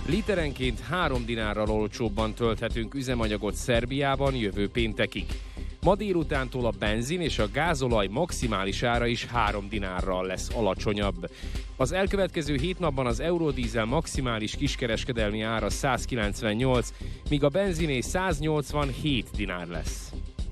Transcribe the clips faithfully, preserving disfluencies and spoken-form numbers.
Literenként három dinárral olcsóbban tölthetünk üzemanyagot Szerbiában jövő péntekig. Ma délutántól a benzin és a gázolaj maximális ára is három dinárral lesz alacsonyabb. Az elkövetkező hét napban az eurodízel maximális kiskereskedelmi ára száz kilencvennyolc, míg a benziné száznyolcvanhét dinár lesz.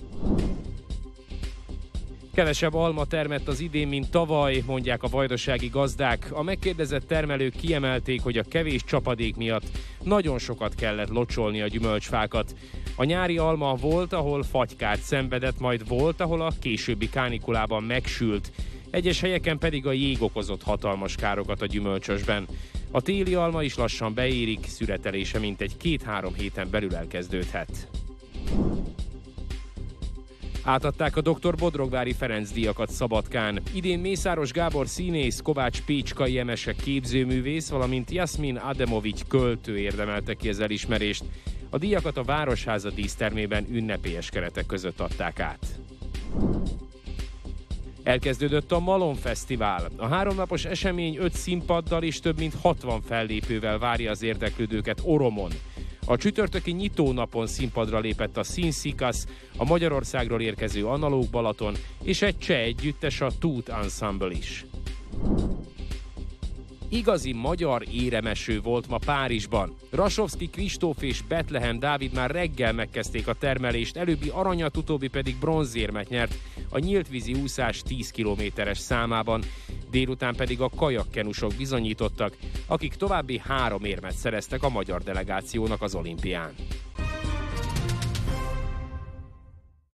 Kevesebb alma termett az idén, mint tavaly, mondják a vajdasági gazdák. A megkérdezett termelők kiemelték, hogy a kevés csapadék miatt nagyon sokat kellett locsolni a gyümölcsfákat. A nyári alma volt, ahol fagykát szenvedett, majd volt, ahol a későbbi kánikulában megsült. Egyes helyeken pedig a jég okozott hatalmas károkat a gyümölcsösben. A téli alma is lassan beérik, szüretelése mintegy két-három héten belül elkezdődhet. Átadták a doktor Bodrogvári Ferenc díjakat Szabadkán. Idén Mészáros Gábor színész, Kovács Pécskai Emese képzőművész, valamint Jasmin Ademovics költő érdemelte ki az elismerést. A díjakat a Városháza dísztermében ünnepélyes keretek között adták át. Elkezdődött a Malom Fesztivál. A háromnapos esemény öt színpaddal és több mint hatvan fellépővel várja az érdeklődőket Oromon. A csütörtöki nyitónapon színpadra lépett a Színszikasz, a Magyarországról érkező Analóg Balaton és egy cseh együttes, a Tóth Ensemble is. Igazi magyar éremeső volt ma Párizsban. Rasovszky Kristóf és Betlehem Dávid már reggel megkezdték a termelést, előbbi aranyat, utóbbi pedig bronzérmet nyert a nyíltvízi úszás tíz kilométeres számában. Délután pedig a kajakkenusok bizonyítottak, akik további három érmet szereztek a magyar delegációnak az olimpián.